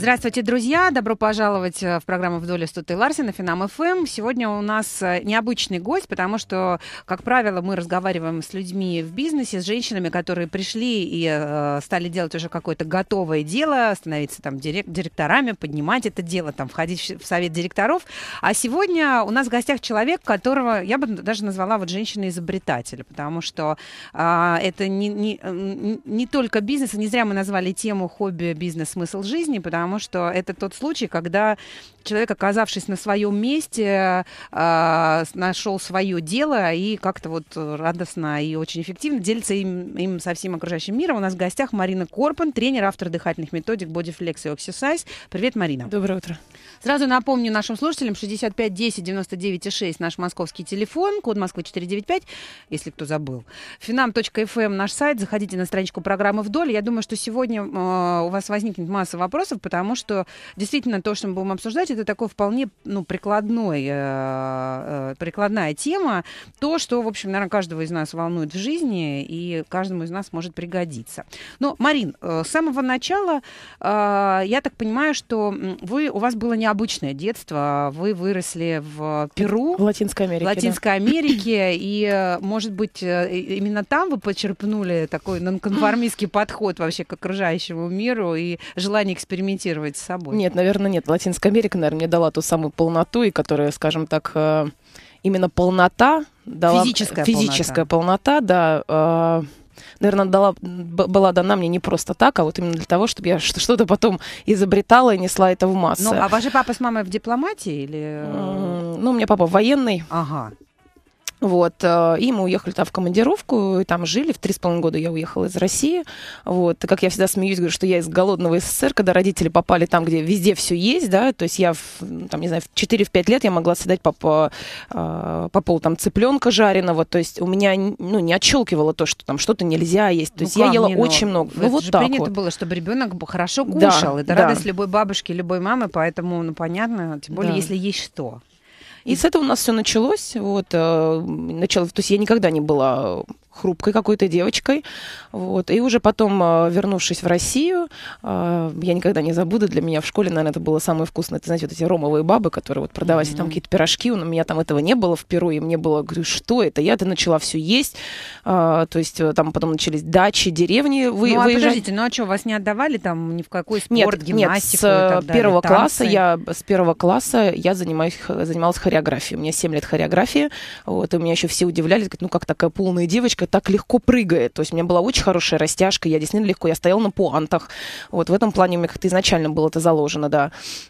Здравствуйте, друзья! Добро пожаловать в программу «Вдоль» с Тутой Ларсен на Финам ФМ. Сегодня у нас необычный гость, потому что, как правило, мы разговариваем с людьми в бизнесе, с женщинами, которые пришли и стали делать уже какое-то готовое дело, становиться там директорами, поднимать это дело, там, входить в совет директоров. А сегодня у нас в гостях человек, которого я бы даже назвала вот женщиной-изобретатель, потому что это не только бизнес, не зря мы назвали тему «Хобби, бизнес, смысл жизни», потому что это тот случай, когда человек, оказавшись на своем месте, нашел свое дело и как-то вот радостно и очень эффективно делится им со всем окружающим миром. У нас в гостях Марина Корпан, тренер, автор дыхательных методик Bodyflex и Exercise. Привет, Марина. Доброе утро. Сразу напомню нашим слушателям: 65 10 99 6 наш московский телефон, код Москвы 495, если кто забыл. Finam.fm наш сайт, заходите на страничку программы «Вдоль». Я думаю, что сегодня у вас возникнет масса вопросов, потому что действительно то, что мы будем обсуждать, это такой вполне прикладная тема, то, что, в общем, наверное, каждого из нас волнует в жизни и каждому из нас может пригодиться. Но, Марин, с самого начала я так понимаю, что у вас было необычное детство, вы выросли в Перу, в Латинской Америке, и, может быть, именно там вы почерпнули такой нонконформистский подход вообще к окружающему миру и желание экспериментировать с собой? Нет, наверное, нет. Латинская Америка, наверное, мне дала ту самую полноту, и которая, скажем так, именно полнота дала... Физическая полнота, да. Наверное, была дана мне не просто так, а вот именно для того, чтобы я что-то потом изобретала и несла это в массы. Ну, а ваш папа с мамой в дипломатии или... Ну, у меня папа военный. Ага. Вот, и мы уехали там в командировку, и там жили. В 3,5 года я уехала из России. Вот, и как я всегда смеюсь, говорю, что я из голодного СССР, когда родители попали там, где везде все есть, да, то есть я, там, не знаю, в 4-5 лет я могла съедать по полу там цыпленка жареного, то есть у меня, не отщелкивало то, что там что-то нельзя есть, то есть я ела очень много. Ну, вот так принято было, чтобы ребенок хорошо кушал, это радость любой бабушки, любой мамы, поэтому, понятно, тем более, если есть что. И с этого у нас все началось. Вот, то есть я никогда не была хрупкой какой-то девочкой. Вот. И уже потом, вернувшись в Россию, я никогда не забуду, для меня в школе, наверное, это было самое вкусное. Это, знаете, вот эти ромовые бабы, которые вот продавали там какие-то пирожки. У меня там этого не было в Перу, и мне было, говорю, что это? Я-то начала все есть. То есть там потом начались дачи, деревни выезжать. Подождите, а что, вас не отдавали там ни в какой спорт, гимнастику? Нет, с первого класса я занималась хореографией. У меня 7 лет хореографии. Вот, и меня еще все удивляли, говорят, как такая полная девочка так легко прыгает. То есть у меня была очень хорошая растяжка, я действительно легко, я стояла на пуантах. Вот в этом плане у меня как-то изначально было это заложено, да.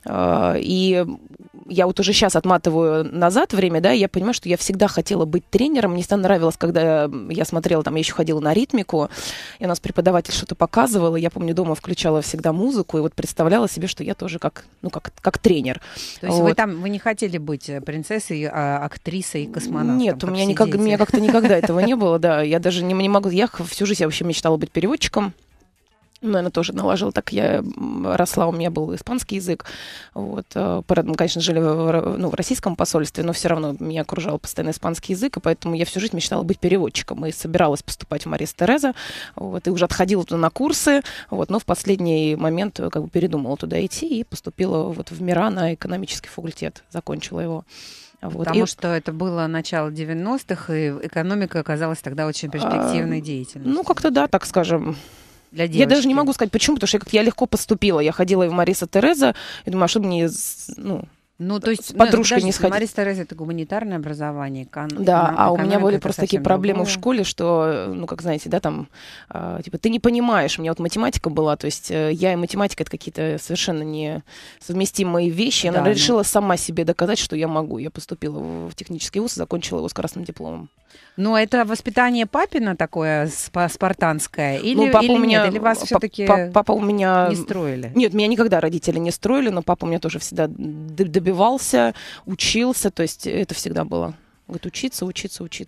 И я вот уже сейчас отматываю назад время, да, и я понимаю, что я всегда хотела быть тренером. Мне всегда нравилось, когда я смотрела, там, я еще ходила на ритмику, и у нас преподаватель что-то показывал, и я помню, дома включала всегда музыку, и вот представляла себе, что я тоже как тренер. То есть вы не хотели быть принцессой, актрисой, космонавтом? Нет, у меня как-то никогда этого не было, да. Я даже не могу... Я всю жизнь вообще мечтала быть переводчиком. Наверное, тоже наложила. Так я росла, у меня был испанский язык. Вот. Мы, конечно, жили в российском посольстве, но все равно меня окружал постоянно испанский язык, и поэтому я всю жизнь мечтала быть переводчиком. И собиралась поступать в Марис Тереза. Вот, и уже отходила туда на курсы, вот, но в последний момент передумала туда идти и поступила в МИРА на экономический факультет. Закончила его. Вот. Потому что это было начало 90-х, и экономика оказалась тогда очень перспективной деятельностью. Как-то да, так скажем. Для девочки. Я даже не могу сказать, почему, потому что я легко поступила. Я ходила и в Мариса Тереза, и думаю, что мне... то есть, с подружкой не сходить. Марис Тереза — это гуманитарное образование. Да, а у меня были просто такие проблемы в школе, что, как знаете, да, там, ты не понимаешь. У меня вот математика была, то есть я и математика — это какие-то совершенно несовместимые вещи. Я, наверное, решила сама себе доказать, что я могу. Я поступила в технический вуз и закончила его с красным дипломом. Но это воспитание папина такое спартанское? Или вас все-таки не строили? Нет, меня никогда родители не строили, но папа у меня тоже всегда добивался, учился, то есть это всегда было. Говорит, учиться.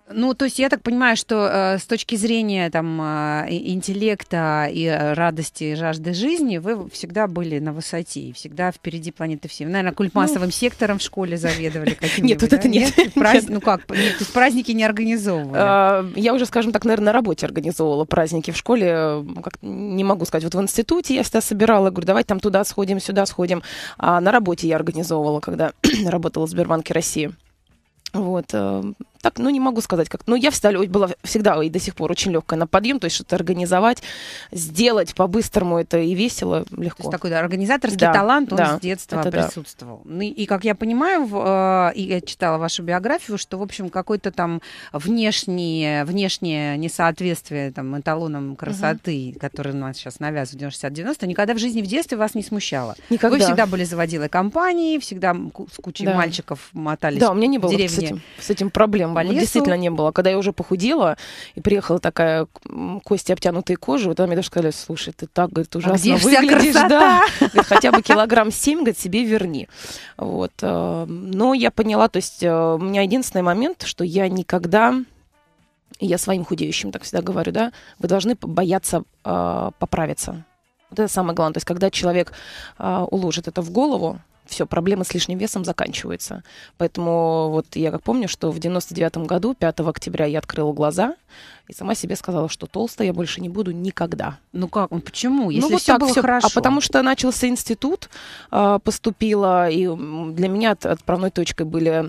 Ну, то есть я так понимаю, что с точки зрения там интеллекта и радости, и жажды жизни вы всегда были на высоте, и всегда впереди планеты всей. Вы, наверное, культмассовым сектором в школе заведовали каким-нибудь. Нет, вот это нет. Ну как, то есть праздники не организовывали? Я уже, скажем так, наверное, на работе организовывала праздники в школе. Не могу сказать, вот в институте я всегда собирала, говорю, давайте там туда сходим, сюда сходим. А на работе я организовывала, когда работала в Сбербанке России. Вот. Так, ну, не могу сказать, как. Ну, я была всегда и до сих пор очень легкая на подъем, то есть что-то организовать, сделать по-быстрому, это и весело, легко. То есть такой организаторский талант, он с детства присутствовал. Да. Ну, и, как я понимаю, и я читала вашу биографию, что, в общем, какое-то там внешнее несоответствие там, эталонам красоты, которые у нас сейчас навязывают 60-90, никогда в жизни в детстве вас не смущало. Никогда. Вы всегда были заводилой компании, всегда с кучей мальчиков мотались в деревне. Да, у меня не было с этим проблем. Вот действительно не было. Когда я уже похудела и приехала такая кости обтянутые кожей, вот мне даже сказали, слушай, ты так, говорит, ужасно выглядишь, да. Говорит, хотя бы килограмм 7, говорит, себе верни. Вот. Но я поняла, то есть у меня единственный момент, что я никогда, и я своим худеющим так всегда говорю, да, вы должны бояться поправиться. Вот это самое главное. То есть когда человек уложит это в голову, все, проблемы с лишним весом заканчиваются. Поэтому вот я как помню, что в 99-м году, 5 октября, я открыла глаза и сама себе сказала, что толстая я больше не буду никогда. Ну как? Почему? Если вот все так было всё. хорошо. А потому что начался институт, поступила, и для меня отправной точкой были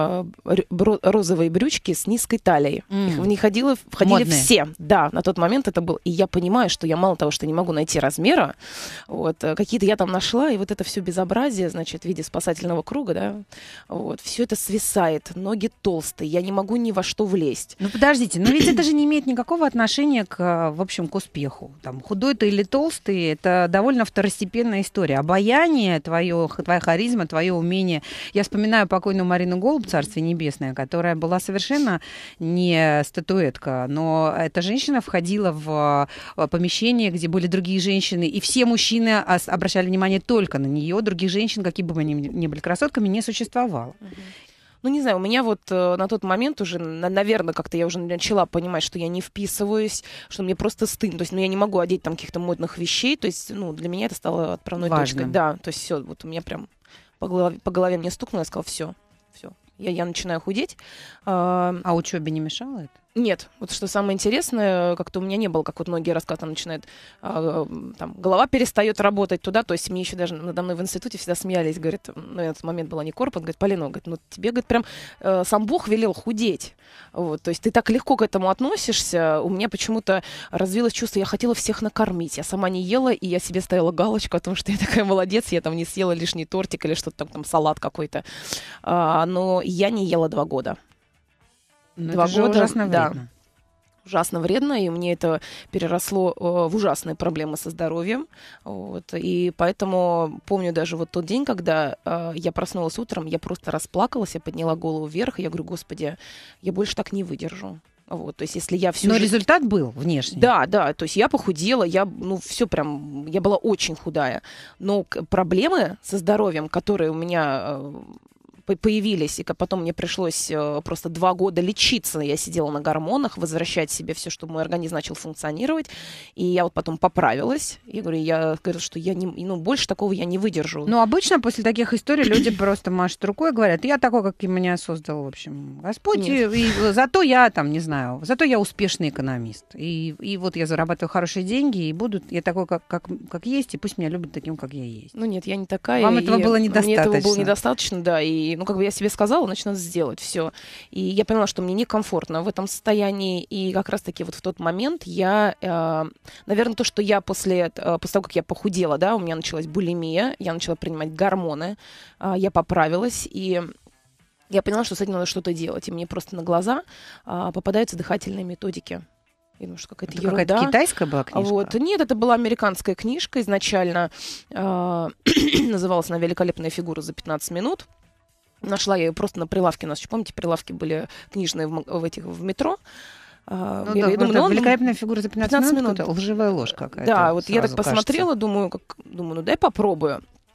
розовые брючки с низкой талией. В них входили модные. Все. Да, на тот момент это был. И я понимаю, что я мало того, что не могу найти размера, вот, какие-то я там нашла, и вот это все безобразие, значит, в виде спасательного круга, да, вот, все это свисает, ноги толстые, я не могу ни во что влезть. Ну подождите, но ведь это же не имеет никакого отношения в общем, к успеху. Там, худой ты или толстый, это довольно второстепенная история. Обаяние твоя харизма, твое умение. Я вспоминаю покойную Марину Голуб, Царствие Небесное, которая была совершенно не статуэтка, но эта женщина входила в помещение, где были другие женщины, и все мужчины обращали внимание только на нее, других женщин, какие бы они ни были красотками, не существовало. Ну, не знаю, у меня вот на тот момент уже, наверное, как-то я уже начала понимать, что я не вписываюсь, что мне просто стыдно. То есть, я не могу одеть там каких-то модных вещей. То есть, для меня это стало отправной точкой. Да, то есть все, вот у меня прям по голове мне стукнуло, я сказала, все. Я начинаю худеть. А учебе не мешало это? Нет, вот что самое интересное, как-то у меня не было, как вот многие рассказы, там начинает, там, голова перестает работать туда, то есть мне еще даже надо мной в институте всегда смеялись, говорит, на этот момент была не Корпан, говорит, Полина, говорит, тебе, говорит, прям сам Бог велел худеть, вот, то есть ты так легко к этому относишься, у меня почему-то развилось чувство, я хотела всех накормить, я сама не ела, и я себе ставила галочку о том, что я такая молодец, я там не съела лишний тортик или что-то там салат какой-то, но я не ела 2 года. 2 года, ужасно вредно. Да, ужасно вредно, и мне это переросло в ужасные проблемы со здоровьем. Вот, и поэтому помню даже вот тот день, когда я проснулась утром, я просто расплакалась, я подняла голову вверх, и я говорю, Господи, я больше так не выдержу. Вот, то есть, если я всю жизнь... результат был внешний. Да, то есть я похудела, я была очень худая. Но проблемы со здоровьем, которые у меня появились, и потом мне пришлось просто 2 года лечиться. Я сидела на гормонах, возвращать себе все, чтобы мой организм начал функционировать. И я вот потом поправилась. Я говорю, что я больше такого я не выдержу. Ну, обычно после таких историй люди просто машут рукой и говорят, я такой, как и меня создал, в общем, Господь. И зато я, зато я успешный экономист. И вот я зарабатываю хорошие деньги, и я такой, как есть, и пусть меня любят таким, как я есть. Ну, нет, я не такая. Вам этого было недостаточно. Мне этого было недостаточно, да. И я себе сказала, значит, надо сделать все. И я поняла, что мне некомфортно в этом состоянии. И как раз-таки вот в тот момент наверное, то, что я после того, как я похудела, да, у меня началась булимия, я начала принимать гормоны, я поправилась, и я поняла, что с этим надо что-то делать. И мне просто на глаза попадаются дыхательные методики. Я думаю, что какая-то ерунда. Какая-то китайская была книжка? Вот. Нет, это была американская книжка изначально. Называлась она «Великолепная фигура за 15 минут». Нашла я ее просто на прилавке. У нас еще, помните, прилавки были книжные в метро. Великолепная фигура за 15 минут. Это лживая ложь какая-то. Да, вот я так посмотрела, думаю, дай попробую.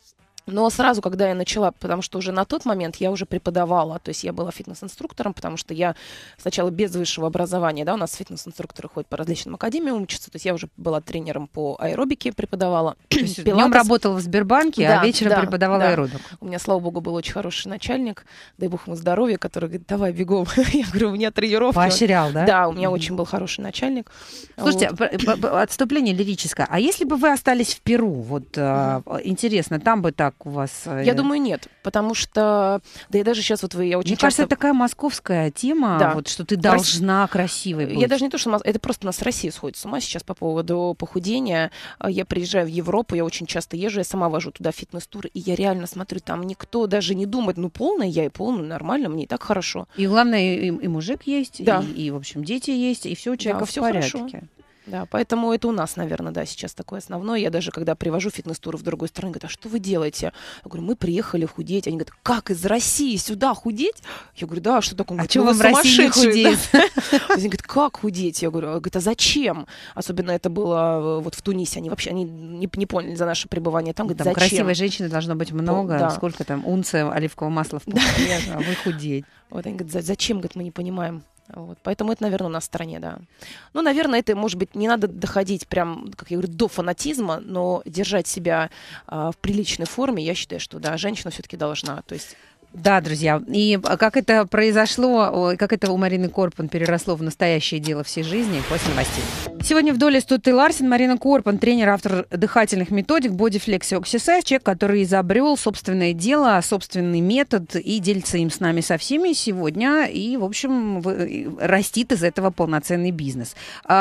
Но сразу, когда я начала, потому что уже на тот момент я уже преподавала, то есть я была фитнес-инструктором, потому что я сначала без высшего образования, да, у нас фитнес-инструкторы ходят по различным академиям учатся, то есть я уже была тренером по аэробике, преподавала. То есть днем работала в Сбербанке, да, а вечером да, преподавала да. аэробику. У меня, слава богу, был очень хороший начальник, дай бог ему здоровья, который говорит, давай бегом. Я говорю, у меня тренировка. Поощрял, да? Да, у меня очень был хороший начальник. Слушайте, отступление лирическое. А если бы вы остались в Перу, вот интересно, там бы так у вас... Я думаю, нет, потому что, да и даже сейчас вот я очень Мне кажется, это такая московская тема, Да. вот, что ты должна красивой быть. Я даже не то, что это просто у нас Россия сходит с ума сейчас по поводу похудения. Я приезжаю в Европу, я очень часто езжу, я сама вожу туда фитнес-тур, и я реально смотрю, там никто даже не думает, ну полная я и полная, нормально, мне и так хорошо. И главное, и мужик есть, да. и, в общем, дети есть, и все у человека да, в всё порядке. Хорошо. Да, поэтому это у нас, наверное, да, сейчас такое основное. Я даже, когда привожу фитнес-туры в другую страну, говорю, а что вы делаете? Я говорю, мы приехали худеть. Они говорят, как из России сюда худеть? Я говорю, да, что такое? А что вам в России не худеть? Они говорят, как худеть? Я говорю, а зачем? Особенно это было вот в Тунисе. Они вообще не поняли за наше пребывание там. Говорят, там зачем? красивой женщины должно быть много. Да. Сколько там унция оливкового масла в пухове, а вы худеть. Вот они говорят, зачем? Говорят, мы не понимаем. Вот, поэтому это, наверное, у нас в стране, да. Ну, наверное, это, может быть, не надо доходить прям, как я говорю, до фанатизма, но держать себя в приличной форме, я считаю, что, да, женщина все-таки должна, то есть... Да, друзья. И как это произошло, как это у Марины Корпан переросло в настоящее дело всей жизни, после новостей. Сегодня в доле Стутты Ларсен Марина Корпан, тренер, автор дыхательных методик Bodyflex и Oxysize, человек, который изобрел собственное дело, собственный метод и делится им с нами со всеми сегодня. И, в общем, растит из этого полноценный бизнес.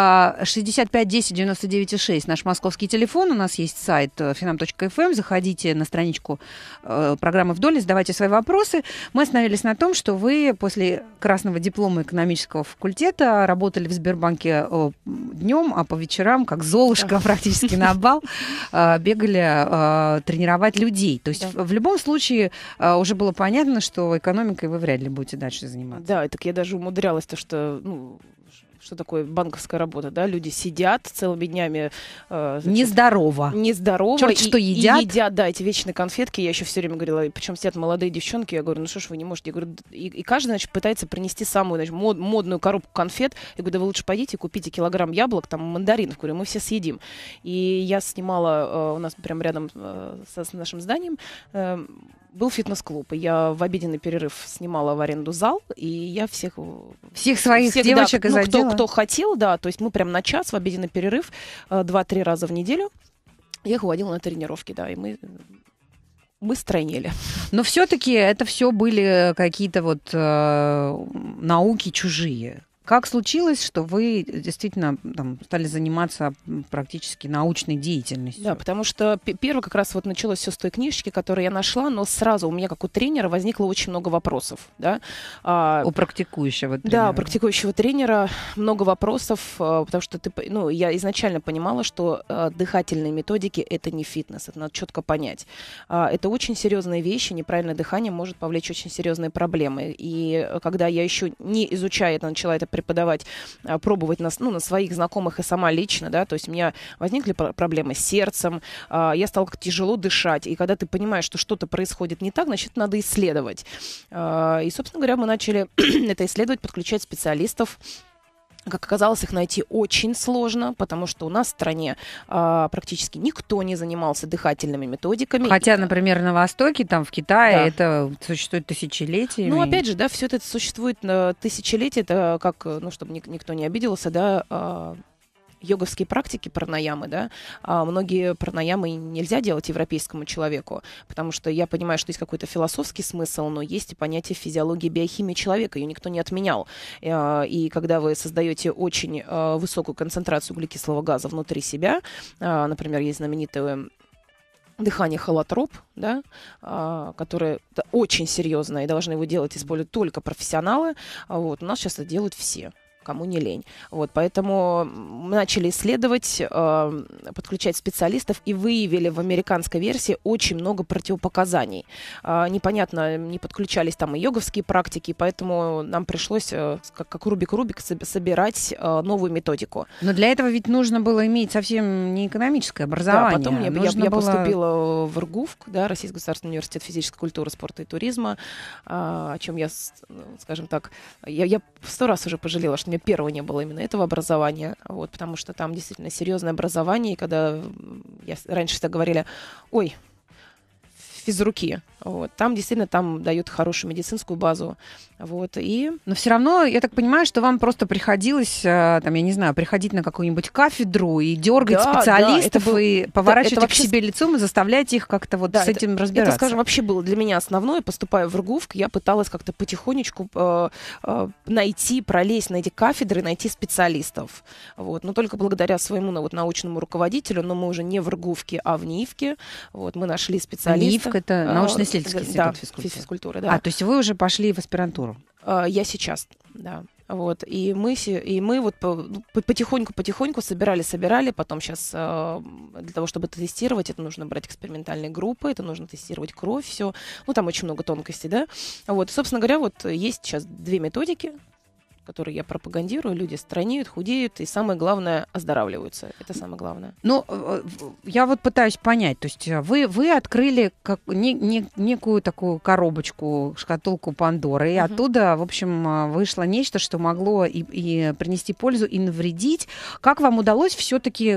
65 10 99 6 наш московский телефон. У нас есть сайт finam.fm. Заходите на страничку программы «В доле», задавайте свои вопросы. Мы остановились на том, что вы после красного диплома экономического факультета работали в Сбербанке днем, а по вечерам, как Золушка, практически на бал, бегали тренировать людей. То есть в любом случае уже было понятно, что экономикой вы вряд ли будете дальше заниматься. Да, так я даже умудрялась, то, что... что такое банковская работа, да, люди сидят целыми днями. Нездорово. Черт, что едят. И едят, да, эти вечные конфетки. Я еще все время говорила, причем сидят молодые девчонки, я говорю, ну что ж вы не можете? Я говорю, и каждый, значит, пытается принести самую, значит, модную коробку конфет. Я говорю, да вы лучше пойдите, купите килограмм яблок, там, мандаринов, говорю, мы все съедим. И я снимала, у нас прям рядом с нашим зданием, был фитнес-клуб, и я в обеденный перерыв снимала в аренду зал, и я всех своих девочек из отдела? Кто хотел, да, то есть мы прям на час в обеденный перерыв 2-3 раза в неделю я их уводила на тренировки, да, и мы стройнели. Но все-таки это все были какие-то вот науки чужие. Как случилось, что вы действительно стали заниматься практически научной деятельностью? Да, потому что первое как раз вот началось все с той книжечки, которую я нашла, но сразу у меня, как у тренера, возникло очень много вопросов. Да? У практикующего тренера? Да, у практикующего тренера много вопросов, потому что я изначально понимала, что дыхательные методики — это не фитнес, это надо четко понять. Это очень серьезные вещи, неправильное дыхание может повлечь очень серьезные проблемы. И когда я еще не изучая это, начала это преподавать, пробовать на своих знакомых и сама лично, да, то есть у меня возникли проблемы с сердцем, я стала как тяжело дышать, и когда ты понимаешь, что что-то происходит не так, значит, надо исследовать. И, собственно говоря, мы начали это исследовать, подключать специалистов. Как оказалось, их найти очень сложно, потому что у нас в стране практически никто не занимался дыхательными методиками. Хотя, например, на Востоке, там в Китае, это существует тысячелетиями. Ну, опять же, да, все это существует тысячелетия, это как, чтобы никто не обиделся, да, йоговские практики пранаямы, да, многие пранаямы нельзя делать европейскому человеку, потому что я понимаю, что есть какой-то философский смысл, но есть и понятие физиологии, биохимии человека, ее никто не отменял. И когда вы создаете очень высокую концентрацию углекислого газа внутри себя, например, есть знаменитое дыхание холотроп, да, которое очень серьезное, и должны его делать, использовать только профессионалы. Вот. У нас сейчас это делают все. кому не лень. Вот, поэтому мы начали исследовать, подключать специалистов и выявили в американской версии очень много противопоказаний. Непонятно, не подключались там и йоговские практики, поэтому нам пришлось, как Рубик собирать новую методику. Но для этого ведь нужно было иметь совсем не экономическое образование. Да, потом я поступила в РГУФ, да, Российский государственный университет физической культуры, спорта и туризма, о чем я, скажем так, я 100 раз уже пожалела, что у меня первого не было именно этого образования, вот, потому что там действительно серьезное образование, и когда раньше всегда говорили, ой, физруки. Вот. Там действительно дают хорошую медицинскую базу. Вот. Но все равно, я так понимаю, что вам просто приходилось, там, я не знаю, приходить на какую-нибудь кафедру и дергать специалистов, и поворачивать их к себе лицом и заставлять их как-то вот с этим разбираться. Это, скажем, вообще было для меня основное. Поступая в РГУФ, я пыталась как-то потихонечку пролезть на эти кафедры, найти специалистов. Вот. Но только благодаря своему научному руководителю, но мы уже не в РГУФке, а в НИИФке, вот, мы нашли специалиста. НИИФ — это научно-исследовательский институт физкультуры. Да. То есть вы уже пошли в аспирантуру? Я сейчас, да. Вот. И мы вот потихоньку собирали. Потом сейчас для того, чтобы это тестировать, это нужно брать экспериментальные группы, это нужно тестировать кровь, все. Ну, там очень много тонкостей, да. Вот. Собственно говоря, вот есть сейчас 2 методики, которые я пропагандирую, люди странеют, худеют и, самое главное, оздоравливаются. Это самое главное. Ну, я вот пытаюсь понять, то есть вы открыли некую такую коробочку, шкатулку Пандоры, и оттуда, в общем, вышло нечто, что могло и принести пользу, и навредить. Как вам удалось все-таки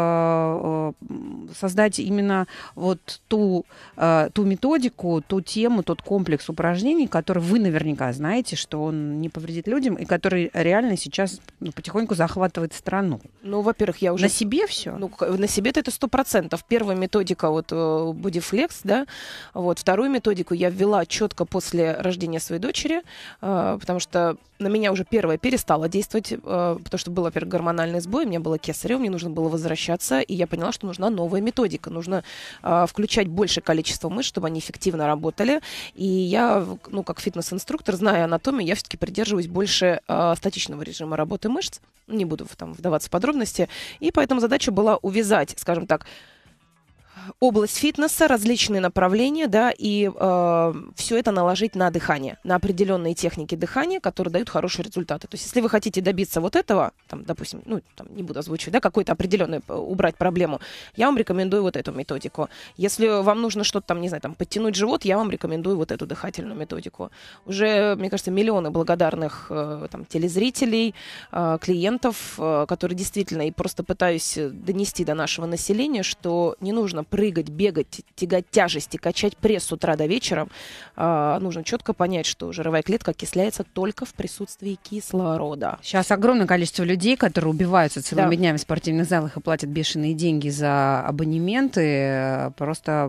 создать именно вот ту методику, ту тему, тот комплекс упражнений, который вы наверняка знаете, что он не повредит людям, и который реально сейчас потихоньку захватывает страну? Ну, во-первых, я уже... На себе все? Ну, на себе-то это 100%. Первая методика, вот, Bodyflex, да, вот, вторую методику я ввела четко после рождения своей дочери, потому что на меня уже первая перестала действовать, потому что был, во-первых, гормональный сбой, у меня было кесарево, мне нужно было возвращаться, и я поняла, что нужна новая методика, нужно включать большее количество мышц, чтобы они эффективно работали, и я, как фитнес-инструктор, зная анатомию, я все-таки придерживаюсь больше статичного режима работы мышц, не буду вдаваться в подробности, и поэтому задача была увязать, скажем так, область фитнеса, различные направления, да, и все это наложить на дыхание, на определенные техники дыхания, которые дают хорошие результаты. То есть, если вы хотите добиться вот этого, там, допустим, не буду озвучивать, да, какой-то определенный, убрать проблему, я вам рекомендую вот эту методику. Если вам нужно что-то там, не знаю, там, подтянуть живот, я вам рекомендую вот эту дыхательную методику. Уже, мне кажется, миллионы благодарных там, телезрителей, клиентов, которые действительно, и просто пытаюсь донести до нашего населения, что не нужно прыгать, бегать, тягать тяжести, качать пресс с утра до вечера. Нужно четко понять, что жировая клетка окисляется только в присутствии кислорода. Сейчас огромное количество людей, которые убиваются целыми днями в спортивных залах и платят бешеные деньги за абонементы, просто,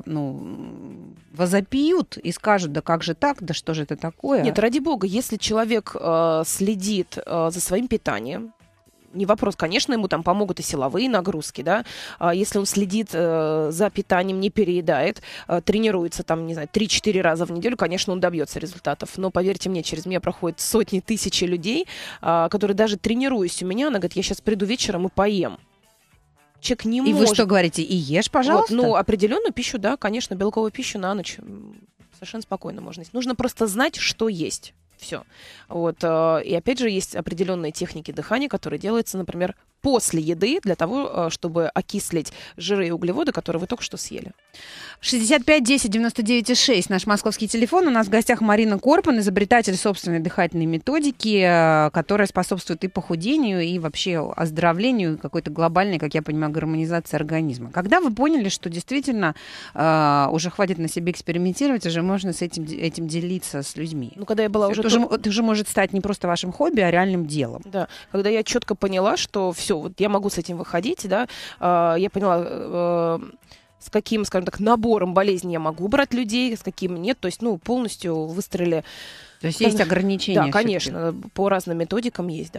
возопьют и скажут, да как же так, да что же это такое? Нет, ради бога, если человек следит за своим питанием, не вопрос, конечно, ему там помогут и силовые нагрузки, да, если он следит за питанием, не переедает, тренируется там, не знаю, 3-4 раза в неделю, конечно, он добьется результатов, но поверьте мне, через меня проходят сотни, тысячи людей, которые даже тренируясь у меня, она говорит, я сейчас приду вечером и поем. Человек не может. И вы что говорите, и ешь, пожалуйста? Вот, определенную пищу, да, конечно, белковую пищу на ночь совершенно спокойно можно есть. Нужно просто знать, что есть. Все. Вот. И опять же, есть определенные техники дыхания, которые делаются, например, после еды, для того, чтобы окислить жиры и углеводы, которые вы только что съели. 65 10 99 6 наш московский телефон. У нас в гостях Марина Корпан, изобретатель собственной дыхательной методики, которая способствует и похудению, и вообще оздоровлению, какой-то глобальной, как я понимаю, гармонизации организма. Когда вы поняли, что действительно уже хватит на себе экспериментировать, уже можно с этим делиться с людьми? Когда я была уже... Это уже может стать не просто вашим хобби, а реальным делом. Да, когда я четко поняла, что все, вот я могу с этим выходить, да, я поняла... с каким, скажем так, набором болезней я могу брать людей, с каким нет. То есть, полностью выстроили... То есть есть ограничения? Да, конечно, по разным методикам есть, да.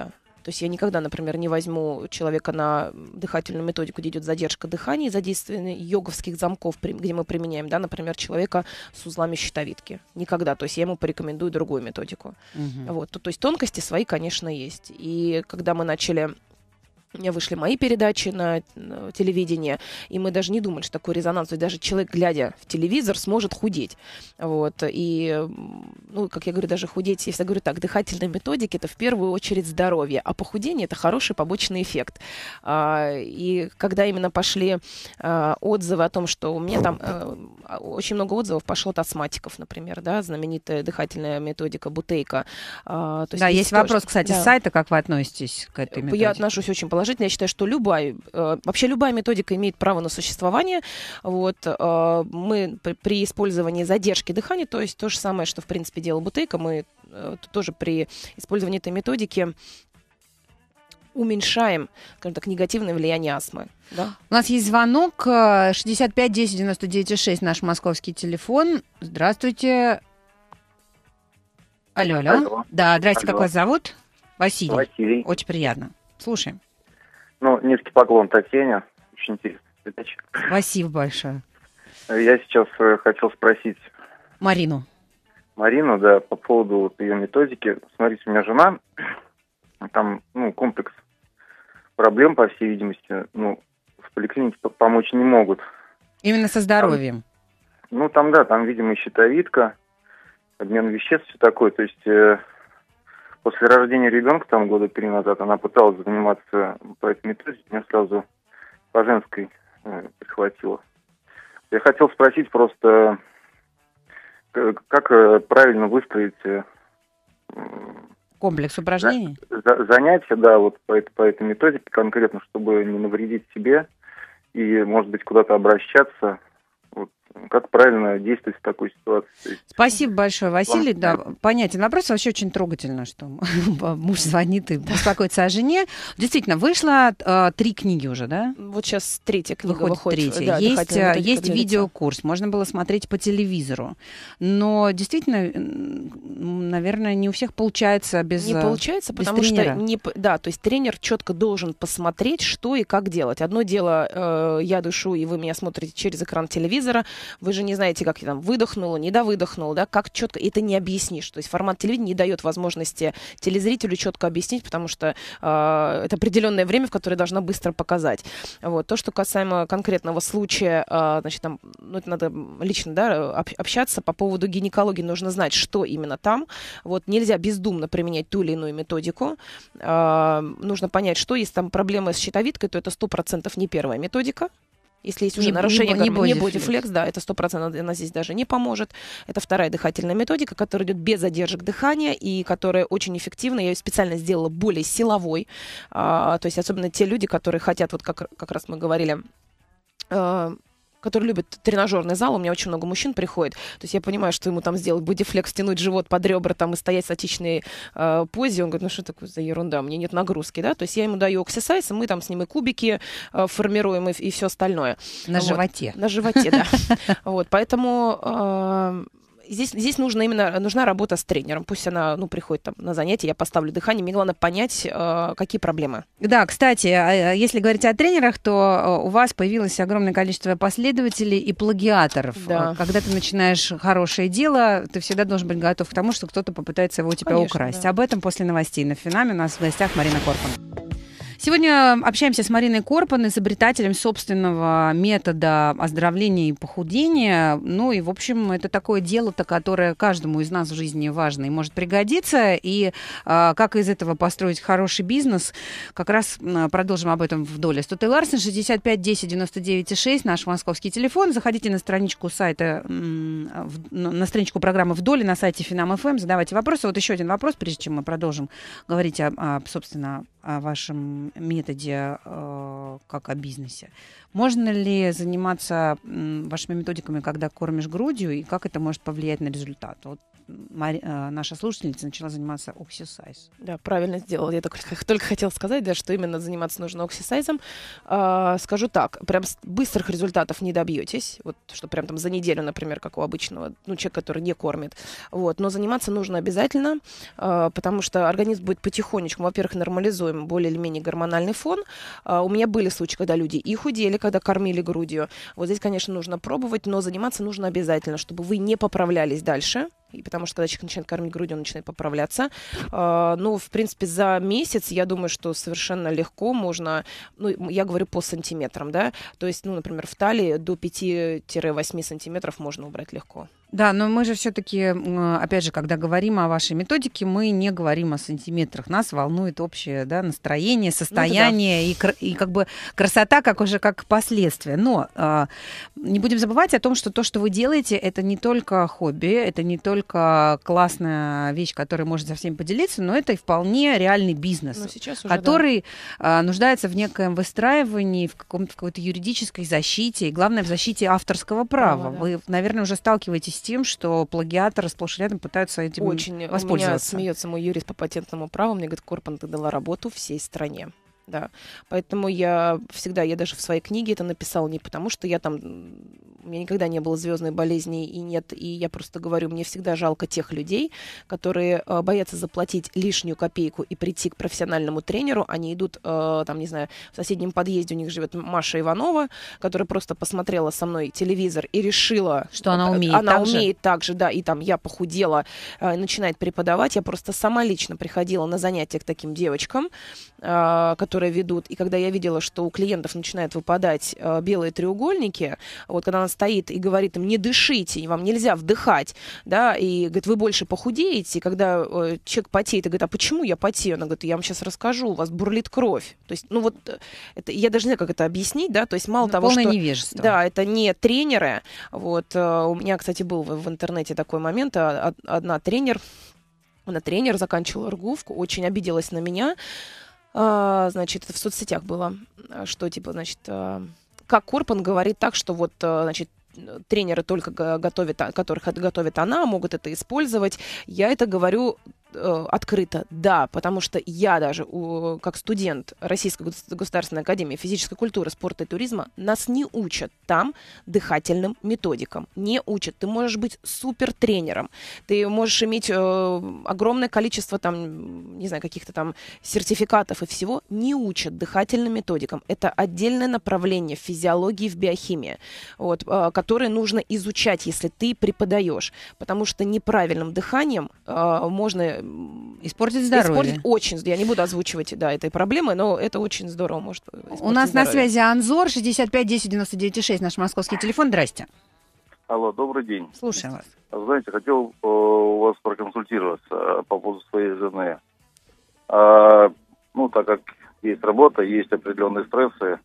То есть я никогда, например, не возьму человека на дыхательную методику, где идет задержка дыхания, задействование йоговских замков, где мы применяем, да, например, человека с узлами щитовидки. Никогда. То есть я ему порекомендую другую методику. Вот. То есть тонкости свои, конечно, есть. И когда мы начали... У меня вышли мои передачи на телевидении, и мы даже не думали, что такой резонанс. То есть даже человек, глядя в телевизор, сможет худеть. Вот. И, ну, как я говорю, даже худеть, если я говорю так, дыхательные методики — это в первую очередь здоровье, а похудение — это хороший побочный эффект. И когда именно пошли отзывы о том, что у меня там очень много отзывов пошло от астматиков, например, да, знаменитая дыхательная методика Бутейко. Да, есть вопрос, кстати, с сайта, как вы относитесь к этой методике? Я отношусь очень положительно. Я считаю, что вообще любая методика имеет право на существование. Вот. Мы при использовании задержки дыхания, то есть то же самое, что, в принципе, делал Бутейко, мы тоже при использовании этой методики уменьшаем, скажем так, негативное влияние астмы. Да? У нас есть звонок 65 10 99 6, наш московский телефон. Здравствуйте. Алло. Да, здрасте, как вас зовут? Василий. Василий. Очень приятно. Слушаем. Ну, низкий поклон Татьяне. Очень интересная передача. Спасибо большое. Я сейчас хотел спросить Марину, да, по поводу вот ее методики. Смотрите, у меня жена, там, комплекс проблем, по всей видимости, в поликлинике помочь не могут. Именно со здоровьем? Там, видимо, и щитовидка, обмен веществ, все такое. То есть после рождения ребенка, там, года 3 назад, она пыталась заниматься по этой методике, меня сразу по женской прихватило. Я хотел спросить просто, как правильно выстроить комплекс упражнений? Занятия, да, вот по этой методике конкретно, чтобы не навредить себе и, может быть, куда-то обращаться. Вот, как правильно действовать в такой ситуации? Спасибо большое, Василий. Да, понятен вопрос. Вообще очень трогательно, что муж звонит и беспокоится о жене. Действительно, вышло 3 книги уже, да? Вот сейчас 3-я книга выходит. Да, есть видеокурс, можно было смотреть по телевизору. Но действительно, наверное, не у всех получается без тренера. Не получается, потому что то есть тренер четко должен посмотреть, что и как делать. Одно дело, я дышу, и вы меня смотрите через экран телевизора. Вы же не знаете, как я там выдохнула, недовыдохнула, да, как четко, это не объяснишь. То есть формат телевидения не дает возможности телезрителю четко объяснить, потому что это определенное время, в которое должна быстро показать. Вот. То, что касаемо конкретного случая, значит, там, это надо лично, да, общаться по поводу гинекологии, нужно знать, что именно там. Вот. Нельзя бездумно применять ту или иную методику. Нужно понять, что если там проблемы с щитовидкой, то это 100% не первая методика. Если есть уже нарушение, не бодифлекс, да, это 100% она здесь даже не поможет. Это вторая дыхательная методика, которая идет без задержек дыхания и которая очень эффективна. Я ее специально сделала более силовой. То есть особенно те люди, которые хотят, вот как раз мы говорили, которые любят тренажерный зал, у меня очень много мужчин приходит, то есть я понимаю, что ему там сделать бодифлекс, стянуть живот под ребра там и стоять в статичной позе, он говорит, что такое за ерунда, мне нет нагрузки, да, то есть я ему даю эксерсайз, и мы там с ним и кубики формируем, и все остальное. На животе. На животе, да. Вот, поэтому... Здесь нужна работа с тренером. Пусть она приходит там, на занятия, я поставлю дыхание. Мне главное понять, какие проблемы. Да, кстати, если говорить о тренерах, то у вас появилось огромное количество последователей и плагиаторов. Да. Когда ты начинаешь хорошее дело, ты всегда должен быть готов к тому, что кто-то попытается его у тебя украсть. Да. Об этом после новостей на Финаме. У нас в гостях Марина Корпан. Сегодня общаемся с Мариной Корпан, изобретателем собственного метода оздоровления и похудения. Ну и, в общем, это такое дело-то, которое каждому из нас в жизни важно и может пригодиться. И как из этого построить хороший бизнес, как раз продолжим об этом в доле. Стуты Ларсен, 65 10 99 6, наш московский телефон. Заходите на страничку сайта, на страничку программы «В доле» на сайте Финам ФМ, задавайте вопросы. Вот еще один вопрос, прежде чем мы продолжим говорить собственно, о вашем методе как о бизнесе. Можно ли заниматься вашими методиками, когда кормишь грудью, и как это может повлиять на результат? Вот наша слушательница начала заниматься оксисайз. Да, правильно сделала. Я только хотела сказать, да, что именно заниматься нужно оксисайзом. Скажу так, прям быстрых результатов не добьетесь, вот, что прям там за неделю, например, как у обычного человека, который не кормит. Вот. Но заниматься нужно обязательно, потому что организм будет потихонечку, во-первых, нормализуем более или менее гормональный фон. У меня были случаи, когда люди и худели, когда кормили грудью. Вот здесь, конечно, нужно пробовать, но заниматься нужно обязательно, чтобы вы не поправлялись дальше. И потому что когда человек начинает кормить грудью, он начинает поправляться. Ну, в принципе, за месяц, я думаю, что совершенно легко можно, ну, я говорю по сантиметрам, да, то есть, ну, например, в талии до 5-8 сантиметров можно убрать легко. Да, но мы же все-таки, опять же, когда говорим о вашей методике, мы не говорим о сантиметрах. Нас волнует общее, да, настроение, состояние, ну, да. и как бы красота как последствие. Но не будем забывать о том, что то, что вы делаете, это не только хобби, это не только классная вещь, которой можно со всеми поделиться, но это и вполне реальный бизнес, который нуждается в некоем выстраивании, в какой-то юридической защите, и главное, в защите авторского права. Да. Вы, наверное, уже сталкиваетесь с тем, что плагиаторы сплошь и рядом пытаются этим воспользоваться. У меня смеется мой юрист по патентному праву, мне говорит, Корпан, ты дала работу всей стране. Да, поэтому я даже в своей книге это написала не потому, что у меня никогда не было звездной болезни и я просто говорю, мне всегда жалко тех людей, которые боятся заплатить лишнюю копейку и прийти к профессиональному тренеру, они идут, не знаю, в соседнем подъезде у них живет Маша Иванова, которая просто посмотрела со мной телевизор и решила, что она умеет так же, да, и я похудела, начинает преподавать, я просто сама лично приходила на занятия к таким девочкам, которые ведут, и когда я видела, что у клиентов начинают выпадать белые треугольники, вот когда она стоит и говорит им, не дышите, вам нельзя вдыхать, да, и говорит, вы больше похудеете, и когда человек потеет, и говорит, а почему я потею? Она говорит, я вам сейчас расскажу, у вас бурлит кровь. То есть, это, я даже не знаю, как это объяснить, да, то есть мало того, что... невежество. Да, это не тренеры, вот, у меня, кстати, был в интернете такой момент, одна тренер заканчивала РГУФ, очень обиделась на меня. Значит, это в соцсетях было, что как Корпан говорит так, что тренеры только готовят, которых готовит она, могут это использовать. Я это говорю открыто, да, потому что я даже как студент Российской государственной академии физической культуры, спорта и туризма нас не учат там дыхательным методикам. Не учат. Ты можешь быть супер тренером, ты можешь иметь огромное количество каких-то сертификатов и всего. Не учат дыхательным методикам. Это отдельное направление в физиологии, в биохимии, которое нужно изучать, если ты преподаешь, потому что неправильным дыханием можно испортить здоровье. Я не буду озвучивать, этой проблемы, но это очень здорово может испортить У нас здоровье. На связи Анзор, 65 10 99 6, наш московский телефон. Здрасте. Алло, добрый день. Слушаем вас. Знаете, хотел у вас проконсультироваться по поводу своей жены. Так как есть работа, есть определенные стрессы,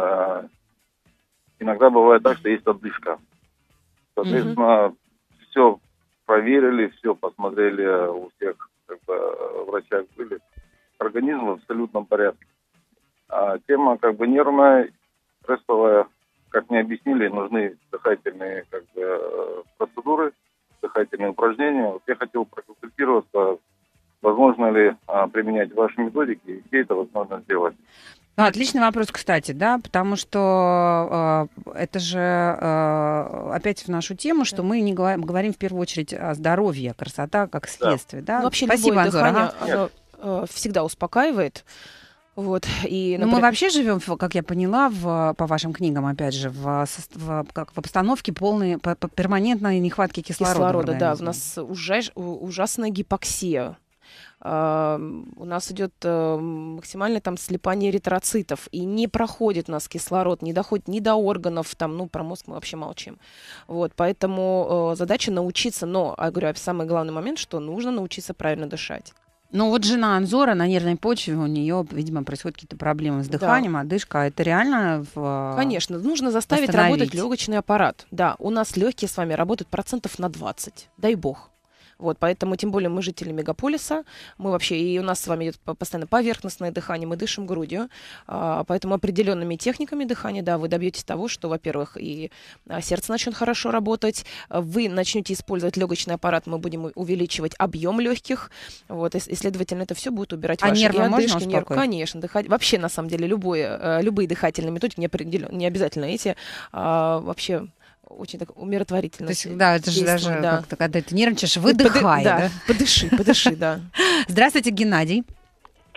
иногда бывает так, что есть отдышка. Соответственно, все проверили, все посмотрели, у всех врачах были. Организм в абсолютном порядке. Тема нервная, стрессовая, как мне объяснили, нужны дыхательные процедуры, дыхательные упражнения. Вот я хотел проконсультироваться, возможно ли применять ваши методики, и где это возможно сделать. Отличный вопрос, кстати, да, потому что это же опять в нашу тему, что мы не говорим в первую очередь о здоровье, красота как следствие, да. Вообще спасибо, любое дыхание, Анзор. оно всегда успокаивает. И, мы вообще живем, как я поняла, по вашим книгам, опять же, в обстановке полной перманентной нехватки кислорода. Да, у нас ужасная гипоксия. У нас идет максимальное слипание эритроцитов, и не проходит у нас кислород, не доходит ни до органов, про мозг мы вообще молчим. Поэтому задача научиться, но, я говорю, самый главный момент, что нужно научиться правильно дышать. Жена Анзора на нервной почве, у нее, видимо, происходят какие-то проблемы с дыханием, одышка. Это реально Конечно, нужно заставить работать легочный аппарат. Да, у нас легкие с вами работают 20%, дай бог. Поэтому, тем более, мы жители мегаполиса, мы вообще, и у нас с вами идет постоянно поверхностное дыхание, мы дышим грудью, поэтому определенными техниками дыхания, да, вы добьетесь того, что, во-первых, и сердце начнет хорошо работать, вы начнете использовать легочный аппарат, мы будем увеличивать объем легких, и, следовательно, это все будет убирать ваши нервы можно одышки. Конечно, вообще, на самом деле, любые дыхательные методики, не обязательно эти, вообще... Очень так умиротворительно. То есть, да, это же даже как-то, когда ты нервничаешь, выдыхай. Подыши, да. Здравствуйте, Геннадий.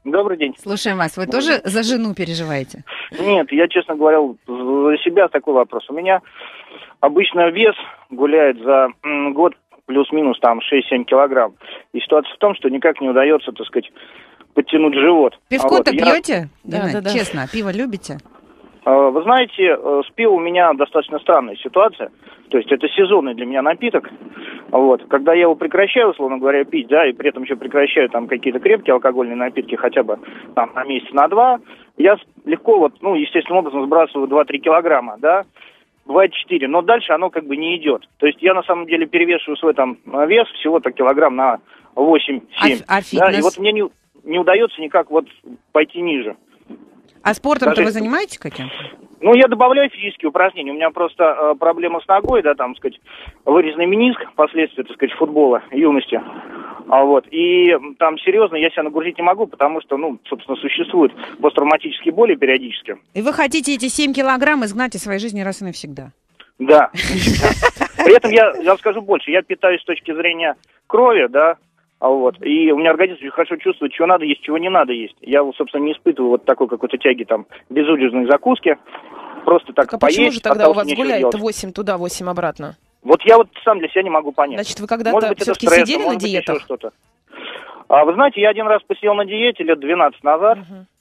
Добрый день. Слушаем вас. Вы тоже за жену переживаете? Нет, я, честно говоря, за себя такой вопрос. У меня обычно вес гуляет за год плюс-минус там 6-7 килограмм. И ситуация в том, что никак не удается, так сказать, подтянуть живот. Пивко-то пьете? Да. Честно, пиво любите? Вы знаете, с пивом у меня достаточно странная ситуация. То есть это сезонный для меня напиток. Когда я его прекращаю, условно говоря, пить, да, и при этом еще прекращаю там какие-то крепкие алкогольные напитки хотя бы там на месяц, на два, я легко естественным образом сбрасываю 2-3 килограмма, да, бывает 4, но дальше оно как бы не идет. То есть я на самом деле перевешиваю свой там вес всего-то килограмм на 8-7. А фитнес? Да, и мне не удается никак пойти ниже. А спортом-то вы занимаетесь каким-то? Я добавляю физические упражнения. У меня просто проблема с ногой, да, там, сказать, вырезанный мениск, последствия, так сказать, футбола, юности. И там серьезно я себя нагрузить не могу, потому что, собственно, существуют посттравматические боли периодически. И вы хотите эти 7 килограмм изгнать из своей жизни раз и навсегда? Да. При этом я скажу больше. Я питаюсь с точки зрения крови, да, и у меня организм очень хорошо чувствует, чего надо есть, чего не надо есть. Я, собственно, не испытываю такой какой-то тяги, там, безудержной закуски. Просто так поесть. Почему же тогда у вас гуляет 8 туда, 8 обратно? Я сам для себя не могу понять. Значит, вы когда-то все-таки сидели на диетах? Что-то. Вы знаете, я один раз посидел на диете лет 12 назад.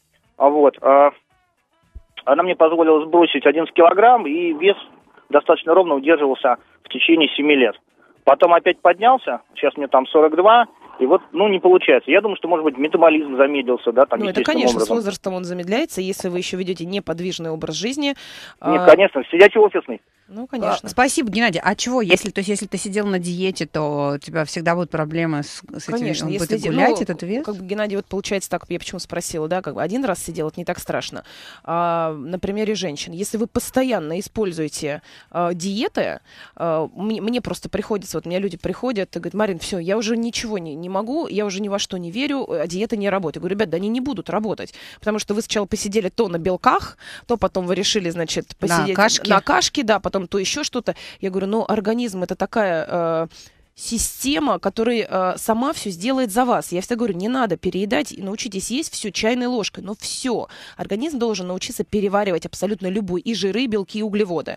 Она мне позволила сбросить 11 килограмм, и вес достаточно ровно удерживался в течение 7 лет. Потом опять поднялся, сейчас мне там 42, и не получается. Я думаю, что, может быть, метаболизм замедлился, да, там, это, конечно, образом. с возрастом он замедляется, если вы еще ведете неподвижный образ жизни. Нет, конечно, сидячий офисный. Конечно. Спасибо, Геннадий. А чего, если ты сидел на диете, то у тебя всегда будут проблемы с этим? Конечно, он если будет гулять, этот вес? Геннадий, получается так, я почему спросила, да, один раз сидел, это не так страшно. На примере женщин, если вы постоянно используете диеты, мне просто приходится, мне люди приходят и говорят: Марин, все, я уже ничего не могу, я уже ни во что не верю, а диета не работает. Я говорю: ребят, да они не будут работать, потому что вы сначала посидели то на белках, то потом вы решили, значит, посидеть на кашке, да, потом то еще что-то. Я говорю, организм — это такая система, которая сама все сделает за вас. Я всегда говорю, не надо переедать, и научитесь есть все чайной ложкой. Но все. Организм должен научиться переваривать абсолютно любой, и жиры, и белки, и углеводы.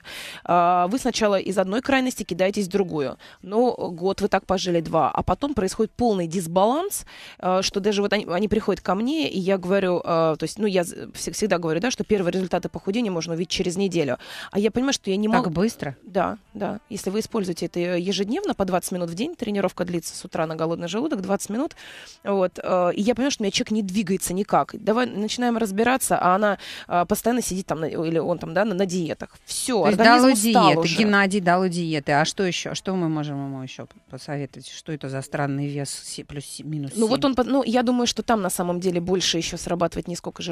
Вы сначала из одной крайности кидаетесь в другую. Год вы так пожили, 2. А потом происходит полный дисбаланс, что даже они приходят ко мне, и я говорю, я всегда говорю, да, что первые результаты похудения можно увидеть через неделю. А я понимаю, что я не могу... Так быстро? Да. Если вы используете это ежедневно по 20 минут в день, тренировка длится с утра на голодный желудок, 20 минут, и я понимаю, что у меня человек не двигается никак. Давай начинаем разбираться, а она постоянно сидит там, или он там, да, на диетах. Все, организм устал уже. Геннадий дал диеты. А что еще? Что мы можем ему еще посоветовать? Что это за странный вес плюс-минус 7? Я думаю, что там на самом деле больше еще срабатывает не сколько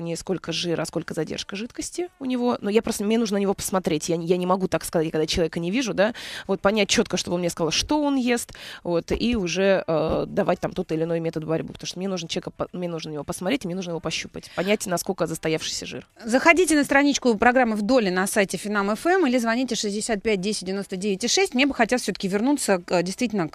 жира, а сколько задержка жидкости у него. Но мне нужно на него посмотреть. Я не могу так сказать, когда человека не вижу, да, понять четко, чтобы он мне сказал, что он ест, и уже давать там тот или иной метод борьбы, потому что мне нужно его посмотреть, и мне нужно его пощупать, понять, насколько застоявшийся жир. Заходите на страничку программы «Вдоль» на сайте Финам ФМ или звоните 65 10 99 6. Мне бы хотелось все-таки вернуться действительно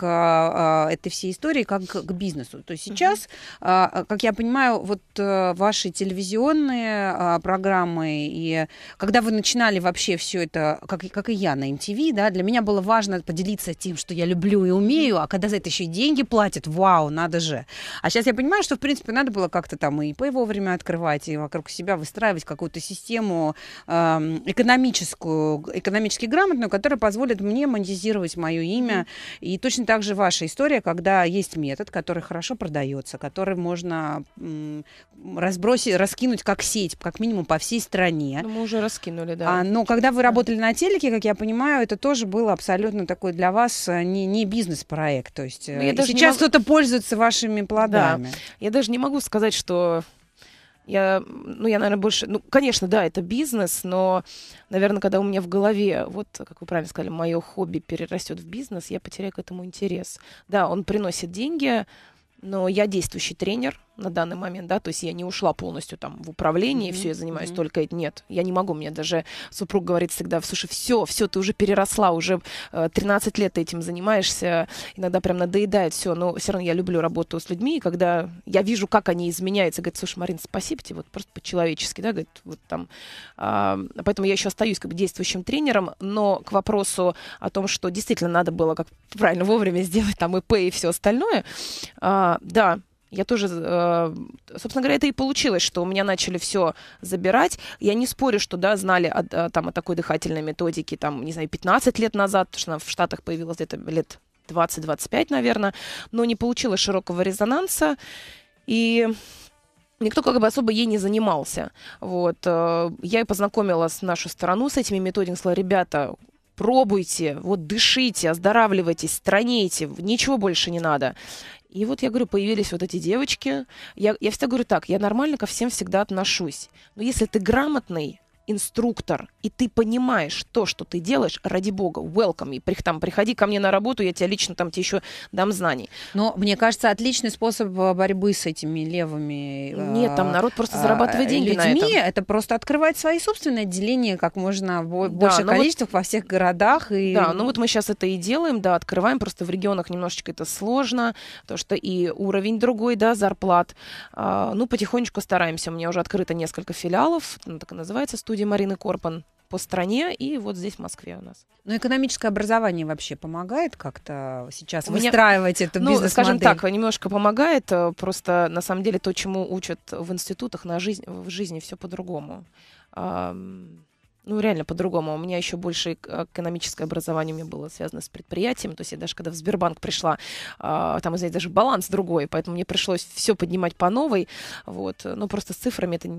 к этой всей истории, как к бизнесу. То есть сейчас, как я понимаю, ваши телевизионные программы, и когда вы начинали вообще все это, как и я на MTV, да, для меня было важно поделиться тем, что я люблю и умею, а когда за это еще и деньги платят, вау, надо же. А сейчас я понимаю, что, в принципе, надо было как-то там и ИП вовремя открывать, и вокруг себя выстраивать какую-то систему экономически грамотную, которая позволит мне монетизировать мое имя. И точно так же ваша история, когда есть метод, который хорошо продается, который можно раскинуть как сеть, как минимум по всей стране. Мы уже раскинули, да. Но когда вы работали на телеке, как я понимаю, это тоже было абсолютно такой для вас не бизнес-проект. То есть сейчас кто-то пользуется вашими плодами. Да. Я даже не могу сказать, что я, наверное, больше... конечно, да, это бизнес, но, наверное, когда у меня в голове, как вы правильно сказали, мое хобби перерастет в бизнес, я потеряю к этому интерес. Да, он приносит деньги, но я действующий тренер, на данный момент, да, то есть я не ушла полностью там в управление, все, я занимаюсь только этим. Нет, я не могу, мне даже супруг говорит всегда, слушай, все, ты уже переросла, уже 13 лет ты этим занимаешься, иногда прям надоедает все, но все равно я люблю работу с людьми, и когда я вижу, как они изменяются, говорит, слушай, Марин, спасибо тебе, вот просто по-человечески, да, говорит, вот там, поэтому я еще остаюсь как бы действующим тренером, но к вопросу о том, что действительно надо было как правильно вовремя сделать там ИП и все остальное, да, я тоже, собственно говоря, это и получилось, что у меня начали все забирать. Я не спорю, что, да, знали о такой дыхательной методике, там, не знаю, 15 лет назад, потому что она в Штатах появилась где-то лет 20-25, наверное, но не получилось широкого резонанса, и никто как бы особо ей не занимался. Вот. Я и познакомила нашу страну с этими методиками, сказала, ребята, пробуйте, вот дышите, оздоравливайтесь, странейте, ничего больше не надо. И вот, я говорю, появились вот эти девочки. Я всегда говорю так, я нормально ко всем всегда отношусь. Но если ты грамотный инструктор, и ты понимаешь то, что ты делаешь, ради бога, welcome, и приходи ко мне на работу, я тебе лично там тебе еще дам знаний. Но мне кажется, отличный способ борьбы с этими левыми Нет, там народ просто зарабатывает деньги людьми, на это просто открывать свои собственные отделения как можно большее количество во всех городах. И... Да, ну вот мы сейчас это и делаем, да, открываем, просто в регионах немножечко это сложно, потому что и уровень другой, да, зарплат. Ну, потихонечку стараемся, у меня уже открыто несколько филиалов, так и называется, студия Марины Корпан по стране, и вот здесь, в Москве у нас. Но экономическое образование вообще помогает как-то сейчас выстраивать эту бизнес-модель? Скажем так, немножко помогает, просто на самом деле то, чему учат в институтах, в жизни все по-другому. Ну, реально по-другому. У меня еще больше экономическое образование у меня было связано с предприятием. То есть я даже когда в Сбербанк пришла, там, знаете, даже баланс другой, поэтому мне пришлось все поднимать по новой. Вот. Но просто с цифрами это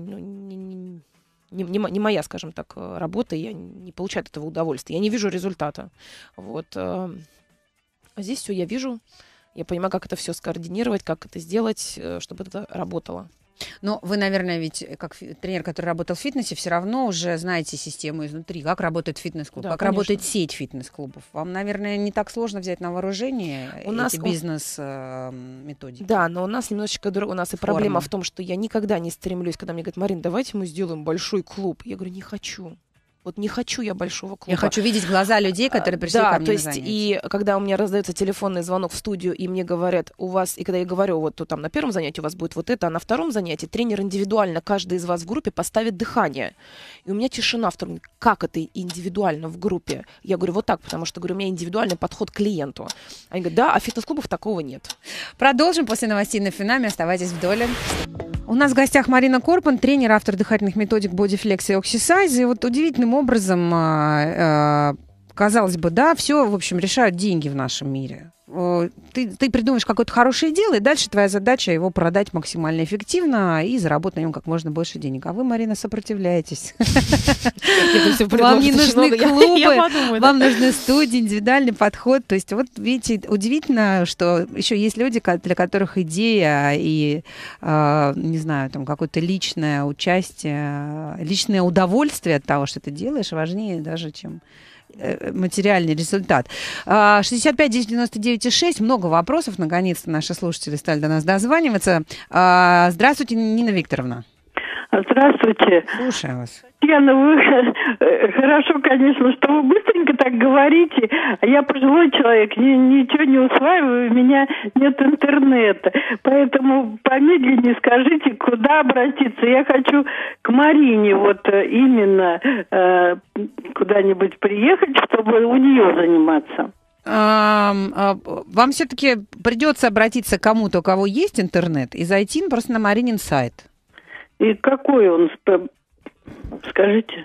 не моя, скажем так, работа, я не получаю от этого удовольствия, я не вижу результата. Вот. А здесь все я вижу, я понимаю, как это все скоординировать, как это сделать, чтобы это работало. Но вы, наверное, ведь как тренер, который работал в фитнесе, все равно уже знаете систему изнутри, как работает фитнес-клуб, да, как конечно. работает сеть фитнес-клубов. Вам, наверное, не так сложно взять на вооружение эти бизнес-методики. Да, но у нас немножечко у нас и проблема в том, что я никогда не стремлюсь, когда мне говорят, Марин, давайте мы сделаем большой клуб. Я говорю, не хочу. Вот не хочу я большого клуба. Я хочу видеть глаза людей, которые пришли ко мне то на есть, занятия. и когда у меня раздается телефонный звонок в студию, и мне говорят, у вас, и когда я говорю, вот там на первом занятии у вас будет вот это, а на втором занятии тренер индивидуально, каждый из вас в группе поставит дыхание. И у меня тишина в том, как это индивидуально в группе? Я говорю, вот так, потому что, говорю, у меня индивидуальный подход к клиенту. Они говорят, да, а фитнес-клубов такого нет. Продолжим после новостей на Финаме. Оставайтесь в доле. У нас в гостях Марина Корпан, тренер, автор дыхательных методик Bodyflex и Oxysize. И вот удивительным образом, казалось бы, да, все, в общем, решают деньги в нашем мире. Ты придумаешь какое-то хорошее дело, и дальше твоя задача его продать максимально эффективно и заработать на нем как можно больше денег. А вы, Марина, сопротивляетесь. Вам не нужны клубы, вам нужны студии, индивидуальный подход. То есть вот видите, удивительно, что еще есть люди, для которых идея и, не знаю, там какое-то личное участие, личное удовольствие от того, что ты делаешь, важнее даже, чем материальный результат. 65-10-99-6. Много вопросов. Наконец-то наши слушатели стали до нас дозваниваться. Здравствуйте, Нина Викторовна. Здравствуйте. Слушаю вас. Яна, вы хорошо, конечно, что вы быстренько так говорите. Я пожилой человек, ничего не усваиваю, у меня нет интернета. Поэтому помедленнее скажите, куда обратиться. Я хочу к Марине вот именно куда-нибудь приехать, чтобы у нее заниматься. Вам все-таки придется обратиться к кому-то, у кого есть интернет, и зайти просто на Маринин сайт. И какой он, скажите?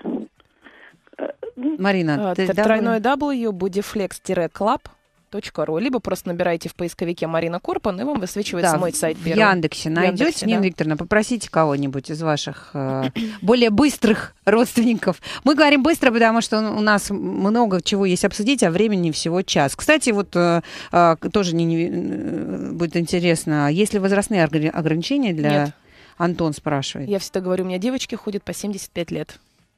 Марина, тройное W, bodyflex-club.ru, либо просто набирайте в поисковике Марина Корпан, и вам высвечивается мой сайт первый. В Яндексе найдете. Нина Викторовна, попросите кого-нибудь из ваших более быстрых родственников. Мы говорим быстро, потому что у нас много чего есть обсудить, а времени всего час. Кстати, вот тоже будет интересно, есть ли возрастные ограничения для... Нет. Антон спрашивает. Я всегда говорю, у меня девочки ходят по 75 лет.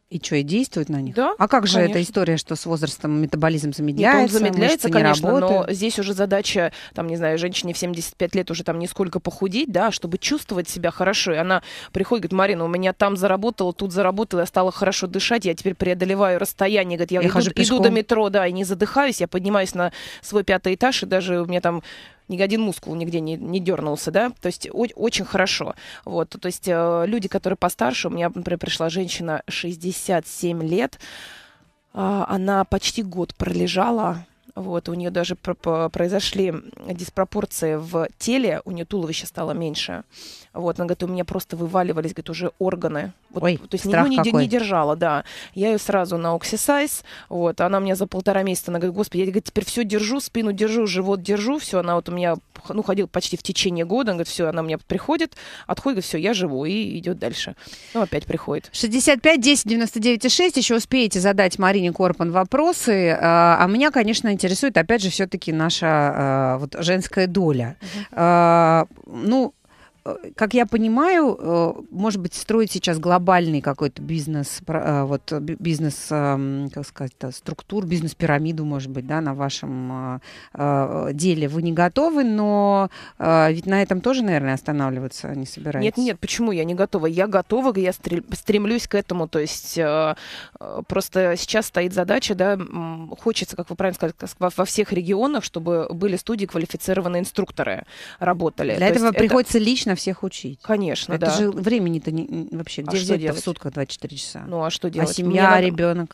И что, и действует на них? Да, А как же конечно. эта история, что с возрастом метаболизм Нет, замедляется, он замедляется, мышцы не конечно, работают? но здесь уже задача, там, не знаю, женщине в 75 лет уже там нисколько похудеть, да, чтобы чувствовать себя хорошо. И она приходит, говорит: Марина, у меня там заработала, тут заработала, я стала хорошо дышать, я теперь преодолеваю расстояние, говорит, я хожу иду пешком. до метро, да, и не задыхаюсь, я поднимаюсь на свой 5-й этаж, и даже у меня там ни один мускул нигде не дернулся, да, то есть очень хорошо. Вот, то есть люди, которые постарше, у меня, например, пришла женщина 67 лет, она почти год пролежала, вот, у нее даже произошли диспропорции в теле, у нее туловище стало меньше. Вот, она говорит, у меня просто вываливались, говорит, уже органы. Вот, Ой, то есть страх не держала, да. Я ее сразу на Oxysize, вот, она у меня за 1,5 месяца, она говорит, господи, я, говорит, теперь все держу, спину держу, живот держу, все, она вот у меня, ну, ходила почти в течение года, она говорит, все, она у меня приходит, отходит, говорит, все, я живу, и идет дальше. Ну, опять приходит. 65 10 99 6, еще успеете задать Марине Корпан вопросы, а меня, конечно, интересует, опять же, все-таки наша вот женская доля. Ну, как я понимаю, может быть, строить сейчас глобальный какой-то бизнес, вот бизнес, как сказать, структур, бизнес-пирамиду, может быть, да, на вашем деле вы не готовы, но ведь на этом тоже, наверное, останавливаться не собираетесь. Нет, почему я не готова? Я готова, я стремлюсь к этому, то есть просто сейчас стоит задача, да, хочется, как вы правильно сказали, во всех регионах, чтобы были студии, квалифицированные инструкторы работали. Для этого приходится лично всех учить. Конечно, это да. же времени-то вообще, где взять-то в сутках 24 часа? Ну, а что делать? А семья, ребенок?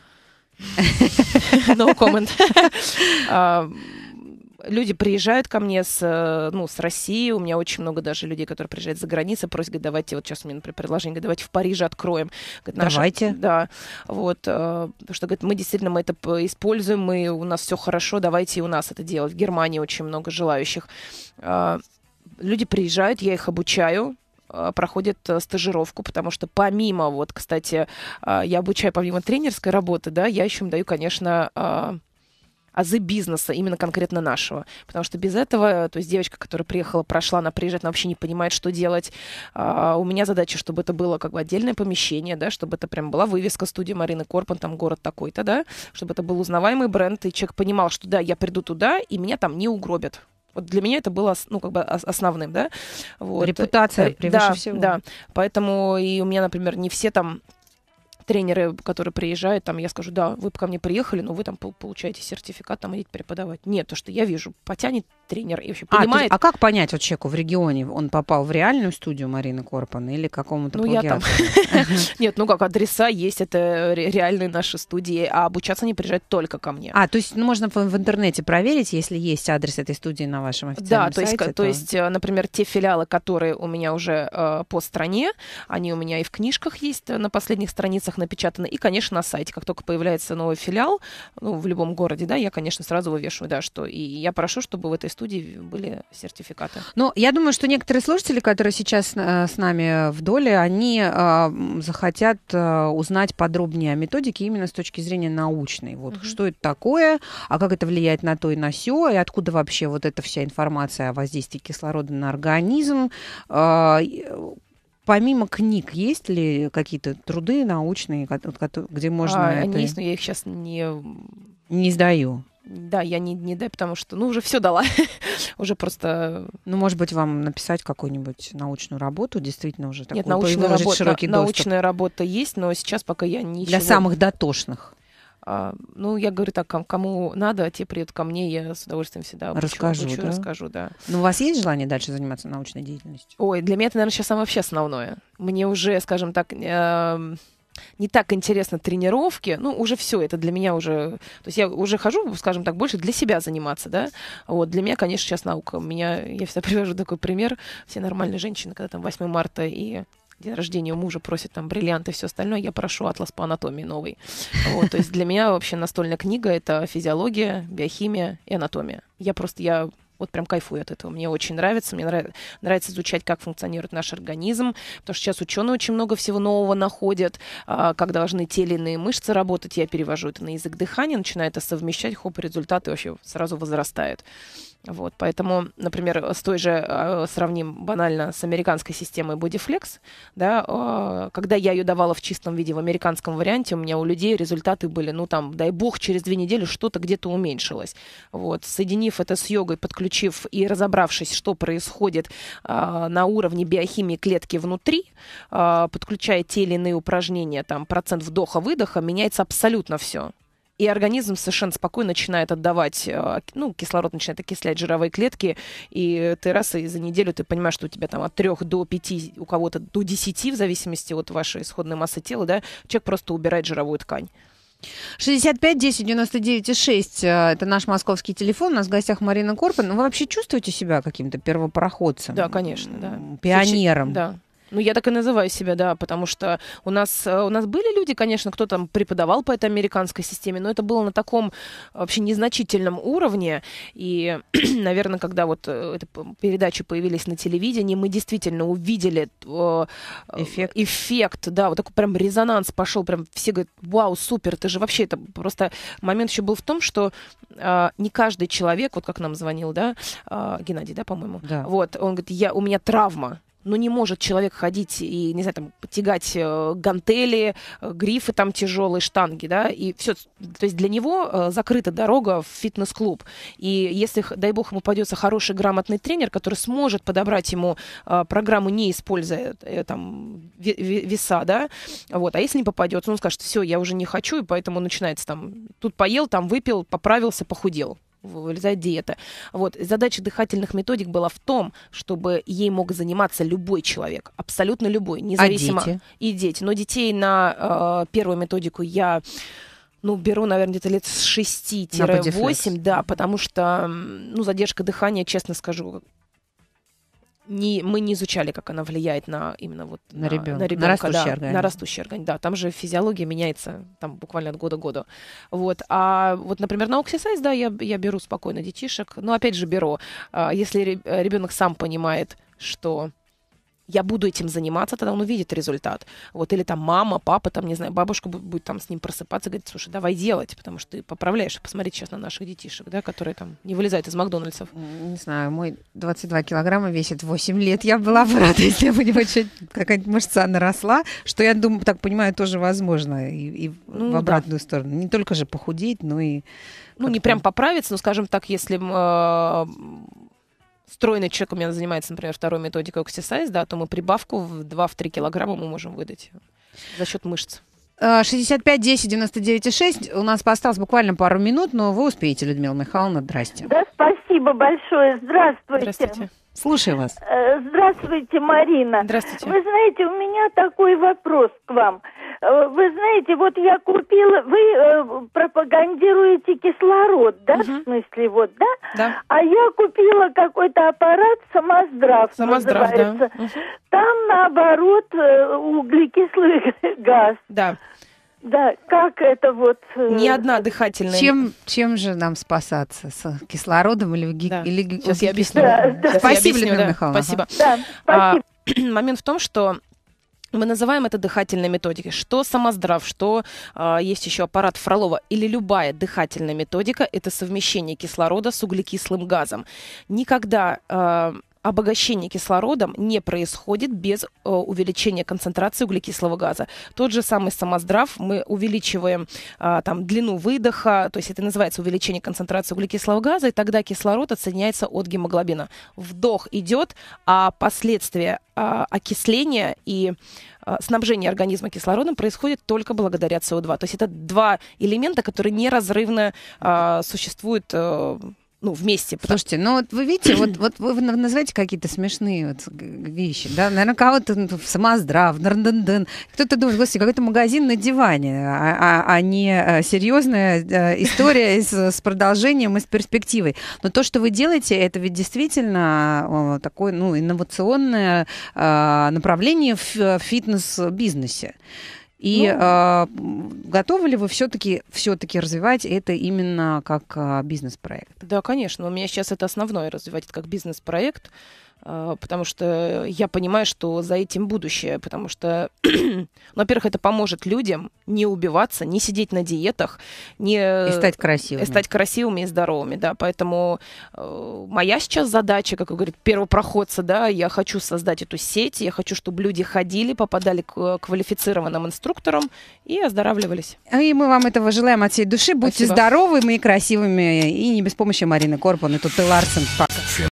No comment. Люди приезжают ко мне с России. У меня очень много даже людей, которые приезжают за границей, просят, говорят, давайте, вот сейчас у меня, например, предложение, говорят, давайте в Париже откроем. Говорят, давайте. Да, вот, потому что, говорят, мы действительно это используем, у нас все хорошо, давайте и у нас это делать. В Германии очень много желающих. Люди приезжают, я их обучаю, проходят стажировку, потому что помимо, вот, кстати, я обучаю помимо тренерской работы, да, я еще им даю, конечно, азы бизнеса, именно конкретно нашего. Потому что без этого, то есть девочка, которая приехала, прошла, она приезжает, она вообще не понимает, что делать. У меня задача, чтобы это было как бы отдельное помещение, да, чтобы это прям была вывеска студии Марины Корпан, там город такой-то, да, чтобы это был узнаваемый бренд, и человек понимал, что да, я приду туда, и меня там не угробят. Вот для меня это было, ну, как бы основным, да. Вот. Репутация превыше всего. Да, поэтому и у меня, например, не все там тренеры, которые приезжают, там, я скажу, да, вы ко мне приехали, но вы там получаете сертификат, там, идите преподавать. Нет, то, что я вижу, потянет тренер и вообще понимает. А как понять вот человеку в регионе, он попал в реальную студию Марины Корпан или к какому-то плагиату? Нет, ну как, адреса есть, это реальные наши студии, а обучаться они приезжают только ко мне. То есть можно в интернете проверить, если есть адрес этой студии на вашем официальном сайте? Да, то есть, например, те филиалы, которые у меня уже по стране, они у меня и в книжках есть, на последних страницах напечатаны, и, конечно, на сайте. Как только появляется новый филиал, ну, в любом городе, да, я, конечно, сразу вывешиваю, да, что и я прошу, чтобы в этой студии были сертификаты. Ну, я думаю, что некоторые слушатели, которые сейчас с нами в доле, они захотят узнать подробнее о методике именно с точки зрения научной. Вот что это такое, а как это влияет на то и на сё, и откуда вообще вот эта вся информация о воздействии кислорода на организм. Помимо книг, есть ли какие-то труды научные, где можно Они есть, но я их сейчас не сдаю. Да, я не даю, потому что, ну, уже все дала. Уже просто... Ну, может быть, вам написать какую-нибудь научную работу, действительно уже такую. Нет, научная работа есть, но сейчас пока я ничего... Для самых дотошных. Ну, я говорю так, кому надо, те приедут ко мне, я с удовольствием всегда расскажу, да. Но у вас есть желание дальше заниматься научной деятельностью? Ой, для меня это, наверное, сейчас самое вообще основное. Мне уже, скажем так, не так интересно тренировки, ну, уже все, это для меня уже... То есть я уже хожу, скажем так, больше для себя заниматься, да. Вот, для меня, конечно, сейчас наука. Я всегда привожу такой пример. Все нормальные женщины, когда там 8 марта и день рождения у мужа просят там бриллианты и все остальное, я прошу атлас по анатомии новый. Вот, то есть для меня вообще настольная книга — это физиология, биохимия и анатомия. Я Вот прям кайфую от этого. Мне очень нравится. Мне нравится изучать, как функционирует наш организм. Потому что сейчас ученые очень много всего нового находят. Как должны те или иные мышцы работать. Я перевожу это на язык дыхания, начинаю это совмещать. Хоп, результаты вообще сразу возрастают. Вот, поэтому, например, с той же, сравним банально с американской системой Bodyflex, да, когда я ее давала в чистом виде в американском варианте, у меня у людей результаты были, ну там, дай бог, через 2 недели что-то где-то уменьшилось. Вот, соединив это с йогой, подключив и разобравшись, что происходит на уровне биохимии клетки внутри, подключая те или иные упражнения, там, процент вдоха-выдоха, меняется абсолютно все. И организм совершенно спокойно начинает отдавать, ну, кислород начинает окислять жировые клетки, и ты раз и за неделю ты понимаешь, что у тебя там от 3 до 5, у кого-то до 10, в зависимости от вашей исходной массы тела, да, человек просто убирает жировую ткань. 65 10 99 6 это наш московский телефон. У нас в гостях Марина Корпан. Вы вообще чувствуете себя каким-то первопроходцем? Да, конечно, да. Пионером? Да. Ну, я так и называю себя, да, потому что у нас были люди, конечно, кто там преподавал по этой американской системе, но это было на таком вообще незначительном уровне. И, наверное, когда вот эти передачи появились на телевидении, мы действительно увидели эффект, да, вот такой прям резонанс пошел, прям все говорят, вау, супер, ты же вообще, это просто момент еще был в том, что не каждый человек, вот как нам звонил, да, Геннадий, да, по-моему, да. Вот, он говорит, у меня травма. Но не может человек ходить и, не знаю, там, тягать гантели, грифы там тяжелые, штанги, да, и все. То есть для него закрыта дорога в фитнес-клуб. И если, дай бог, ему попадется хороший, грамотный тренер, который сможет подобрать ему программу, не используя там веса, да, вот. А если не попадется, он скажет, все, я уже не хочу, и поэтому начинается там, тут поел, там выпил, поправился, похудел. Вылезает диета. Вот. Задача дыхательных методик была в том, чтобы ей мог заниматься любой человек, абсолютно любой, независимо. А дети? И дети. Но детей на первую методику я беру, наверное, где-то лет с 6-8, да, потому что задержка дыхания, честно скажу, мы не изучали, как она влияет на именно вот на ребенка, на растущий организм. Да, там же физиология меняется там буквально от года к году. Вот. А вот, например, на Oxysize, да, я беру спокойно детишек, но опять же беру, если ребенок сам понимает, что я буду этим заниматься, тогда он увидит результат. Вот, или там мама, папа, там, не знаю, бабушка будет там с ним просыпаться, говорит, слушай, давай делать, потому что ты поправляешь. Посмотрите сейчас на наших детишек, да, которые там не вылезают из Макдональдсов. Не знаю, мой 22 килограмма весит 8 лет. Я была бы рада, если бы у него чуть какая-то мышца наросла, что, я думаю, так понимаю, тоже возможно и в обратную сторону. Не только же похудеть, но и... не прям поправиться, но, скажем так, если... стройный человек у меня занимается, например, второй методикой Oxysize, да, то мы прибавку в 2-3 килограмма мы можем выдать за счет мышц. 65 10 99 6. У нас осталось буквально пару минут, но вы успеете, Людмила Михайловна. Здрасте. Да, спасибо большое. Здравствуйте. Здравствуйте. Слушаю вас. Здравствуйте, Марина. Здравствуйте. Вы знаете, у меня такой вопрос к вам. Вы знаете, вот я купила... Вы пропагандируете кислород, да? В смысле, вот, да? Да. А я купила какой-то аппарат «Самоздрав». «Самоздрав», да. Там, наоборот, углекислый газ. Да. Да, как это вот... Ни одна дыхательная... Чем же нам спасаться? С кислородом или... Да. или сейчас я объясню. Да. Спасибо, Людмила Михайловна. Спасибо. Да, спасибо. Момент в том, что мы называем это дыхательной методикой. Что Самоздрав, что есть еще аппарат Фролова или любая дыхательная методика, это совмещение кислорода с углекислым газом. Никогда обогащение кислородом не происходит без увеличения концентрации углекислого газа. Тот же самый Самоздрав, мы увеличиваем там длину выдоха, то есть это называется увеличение концентрации углекислого газа, и тогда кислород отсоединяется от гемоглобина. Вдох идет, а последствия окисления и снабжение организма кислородом происходит только благодаря СО2. То есть это два элемента, которые неразрывно существуют вместе. Слушайте, вот вы видите, вот вы называете какие-то смешные вот вещи, да, наверное, кого-то в Самоздрав, кто-то думает, господи, какой-то магазин на диване, а не серьезная история с продолжением и с перспективой. Но то, что вы делаете, это ведь действительно такое, инновационное направление в фитнес-бизнесе. И готовы ли вы все-таки развивать это именно как бизнес-проект? Да, конечно. У меня сейчас это основное, развивать это как бизнес-проект, потому что я понимаю, что за этим будущее, потому что, во-первых, это поможет людям не убиваться, не сидеть на диетах, и стать красивыми. И стать красивыми и здоровыми, да, поэтому моя сейчас задача, как говорит первопроходца, да, я хочу создать эту сеть, я хочу, чтобы люди ходили, попадали к квалифицированным инструкторам и оздоравливались. И мы вам этого желаем от всей души. Будьте здоровыми и красивыми, и не без помощи Марины Корпан и Туты Ларсен. Пока.